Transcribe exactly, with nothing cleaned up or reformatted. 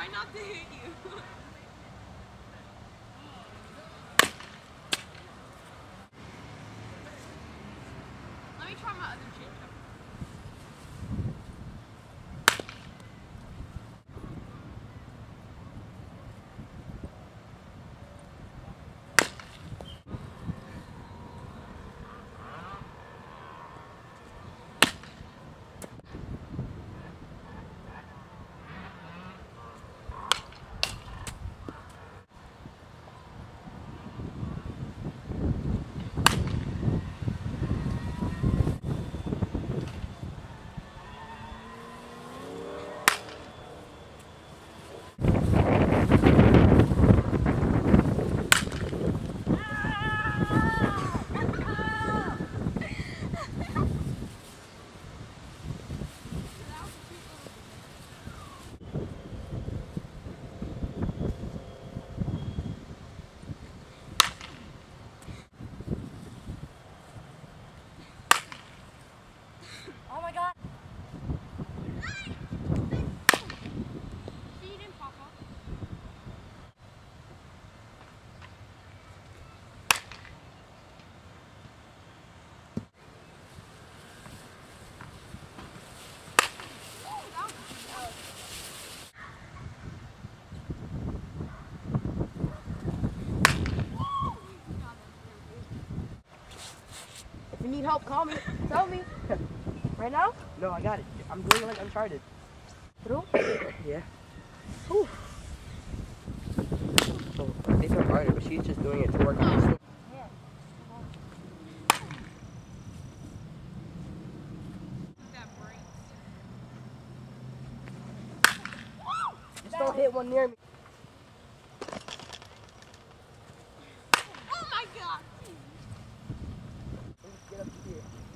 Try not to hit you. Let me try my other changeup. Oh my god. She didn't pop up. If you need help, call me. Tell me. Right now? No, I got it. I'm doing it like Uncharted. Through? Yeah. Whew. So they took harder, but she's just doing it to work on the Yeah. That breaks. Just don't hit one near me. Oh my god! Let me get up here.